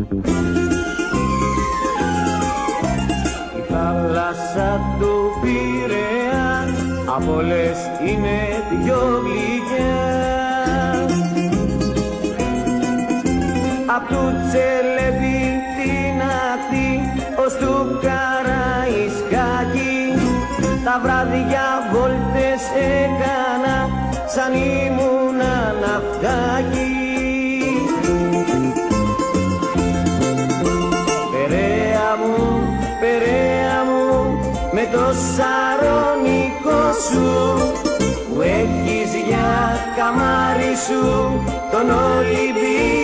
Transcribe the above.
Η θάλασσα του Πειραιά απ' όλες είναι πιο γλυκιά. Απ' του Τσελέπη την ακτή ως του Καραϊσκάκη τα βράδια βόλτες έκανα σαν ήμουνα ναυτάκι. Περαία μου, με το σαρονικό σου που έχεις για καμάρι σου τον Ολυμπιακό.